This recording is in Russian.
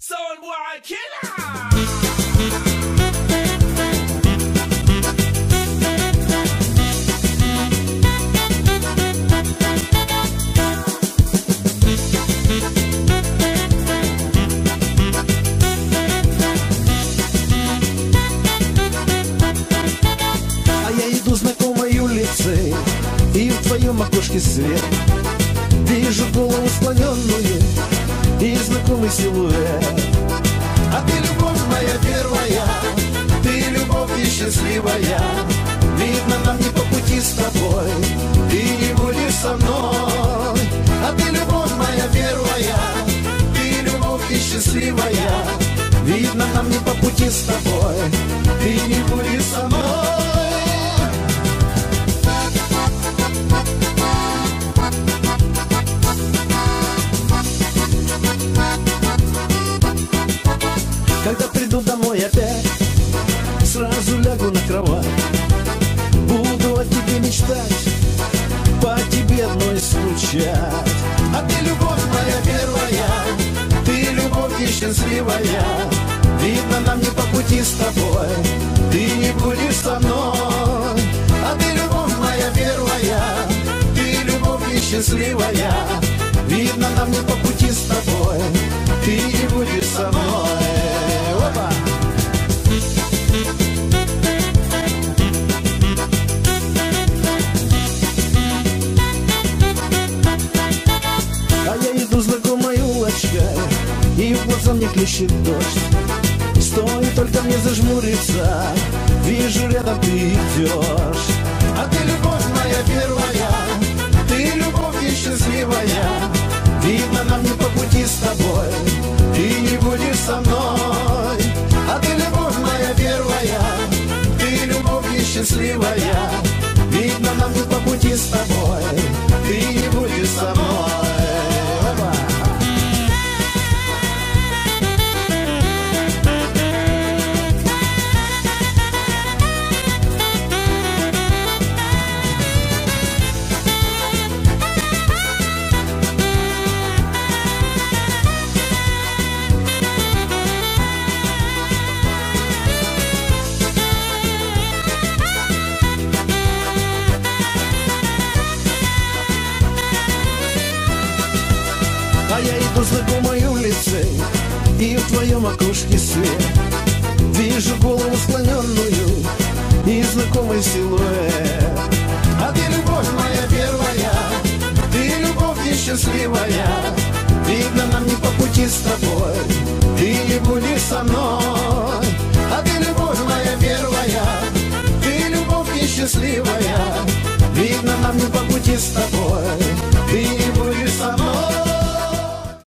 Soulboy Killer. Знакомой улицы, и в твоем окошке свет. Вижу голову склоненную и знакомый силуэт. А ты любовь моя первая, ты любовь и счастливая. Видно, нам не по пути с тобой, ты не будешь со мной. А ты любовь моя первая, ты любовь и счастливая. Видно, нам не по пути с тобой, ты не будешь со мной. Когда приду домой опять, сразу лягу на кровать. Буду о тебе мечтать, по тебе одной скучать. А ты любовь моя первая, ты любовь и счастливая. Видно, нам не по пути с тобой, ты не будешь со мной. А ты любовь моя первая, ты любовь и счастливая. Видно, нам не по пути с тобой, ты не будешь со мной. А я иду знакомой улочкой, и в глаза мне плещет дождь. Стоит только мне зажмуриться, вижу, рядом ты идешь. А ты любовь моя первая, ты любовь и счастливая. Видно, нам не по пути с тобой, ты не будешь со мной. А ты любовь моя первая, ты любовь и счастливая. Видно, нам не по пути с тобой, ты не будешь со мной. А я иду знакомой улицей, и в твоем окошке свет. Вижу голову склоненную и знакомый силуэт. А ты любовь моя первая, ты любовь и счастливая. Видно, нам не по пути с тобой, ты не будешь со мной. А ты любовь моя первая, ты любовь и счастливая. Видно, нам не по пути с тобой,